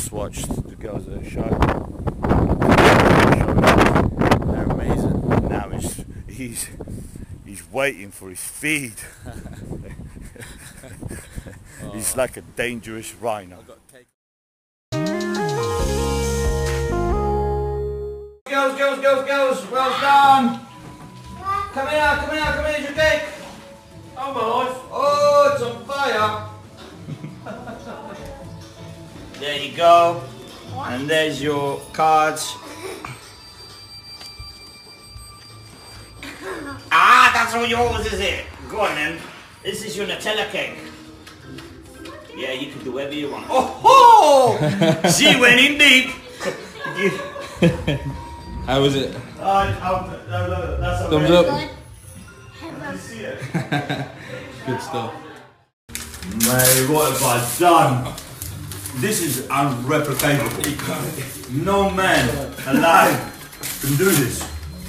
just watched the girls at the show. They're amazing. Now he's waiting for his feed. He's like a dangerous rhino. Girls, well done. Come here's your cake. Oh my life. Oh, it's on fire. There you go. And there's your cards. Ah, that's all yours, is it? Go on then. This is your Nutella cake. Yeah, you can do whatever you want. Oh ho! She went in deep. How was it? That's okay. Thumbs up. Did you see it? Good stuff. Mate, what have I done? This is unreplicable. No man alive can do this.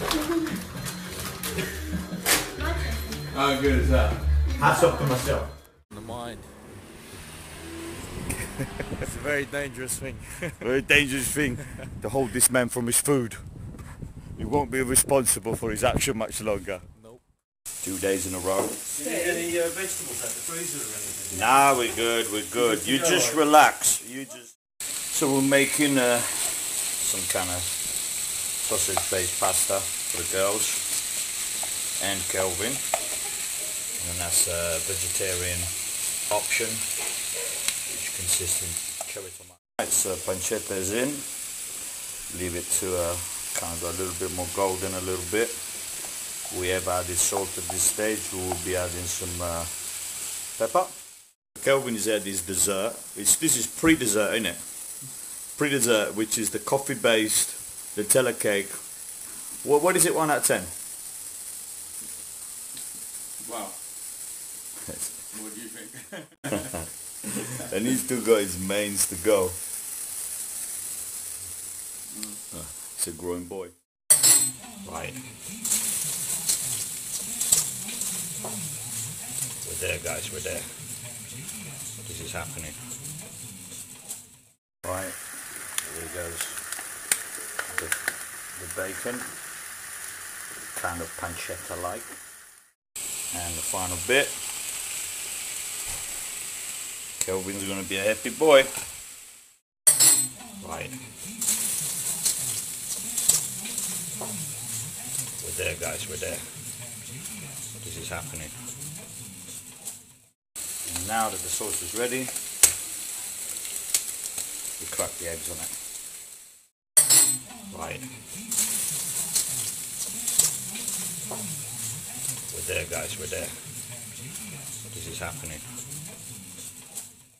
How good is that? Hats off to myself. The mind. It's a very dangerous thing. Very dangerous thing to hold this man from his food. He won't be responsible for his action much longer. Nope. 2 days in a row. Any vegetables out the freezer or anything? Nah, we're good. You just relax. So we're making some kind of sausage-based pasta for the girls and Kelvin. And that's a vegetarian option, which consists in cherry tomato. Right, so pancetta is in. Leave it to kind of go a little bit more golden a little bit. We have added salt at this stage. We will be adding some pepper. Kelvin has had his dessert. This is pre-dessert, isn't it? Pre-dessert, which is the coffee-based Nutella cake. What is it, 1 out of 10? Wow. What do you think? And he's still got his mains to go. It's a growing boy. Right. We're there, guys, we're there. This is happening. Right, here goes the bacon, kind of pancetta-like. And the final bit. Kelvin's gonna be a happy boy. Right. We're there, guys, we're there. This is happening. And now that the sauce is ready, we crack the eggs on it. Right. We're there, guys, we're there. This is happening.